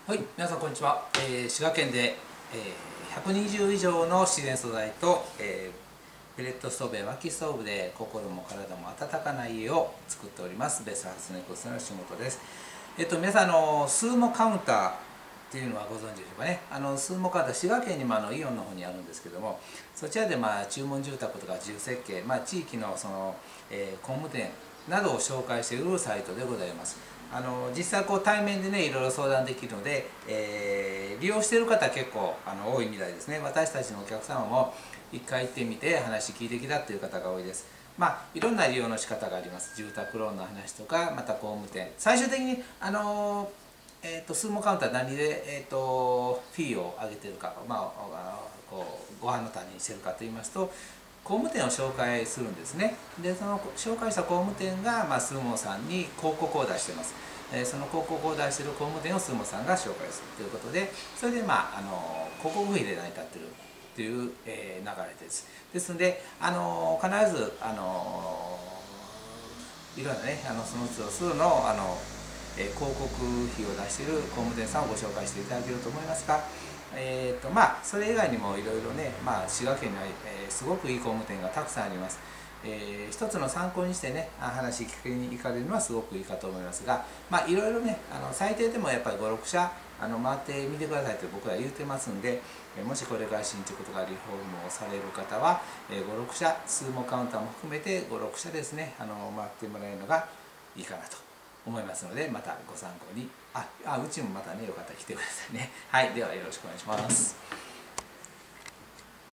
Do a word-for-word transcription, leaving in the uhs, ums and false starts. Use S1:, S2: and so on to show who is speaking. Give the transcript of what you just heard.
S1: はい、皆さんこんにちは。えー、滋賀県で、えー、ひゃくにじゅう以上の自然素材と、えー、ペレットストーブや薪ストーブで心も体も温かな家を作っておりますベスハウスネクストの仕事です。えっと皆さんあのスーモカウンターっていうのはご存知でしょうかね。あのスーモカウンター、滋賀県にもあのイオンの方にあるんですけども、そちらでまあ注文住宅とか自由設計、まあ、地域のその、えー、工務店などを紹介しているサイトでございます。あの実際こう対面でねいろいろ相談できるので、えー、利用している方は結構あの多いみたいですね。私たちのお客様も一回行ってみて話聞いてきたっていう方が多いです。まあいろんな利用の仕方があります。住宅ローンの話とか、また工務店、最終的にあのえーと、スーモカウンター何で、えーと、フィーを上げてるか、まあ、あこうご飯の種にしてるかといいますと、工務店を紹介するんですね。でその紹介した工務店が、まあ、スーモさんに広告を出してます。えー、その広告を出している工務店をスーモさんが紹介するということで、それで、まあ、あの広告費で成り立ってるという、えー、流れです。ですので、あの必ずあのいろんなねあのその都度数のあのえー、広告費を出している工務店さんをご紹介していただけると思いますが、えーとまあ、それ以外にもいろいろね、まあ、滋賀県には、えー、すごくいい工務店がたくさんあります。えー、一つの参考にしてね話聞きに行かれるのはすごくいいかと思いますが、まあいろいろねあの最低でもやっぱりごろく社あの回ってみてくださいと僕は言ってますんで、もしこれから新築とかリフォームをされる方はごろく社、スーモカウンターも含めてごろく社ですねあの回ってもらえるのがいいかなと思いますので、またご参考に。ああうちもまたねよかったら来てくださいね。はい、ではよろしくお願いします。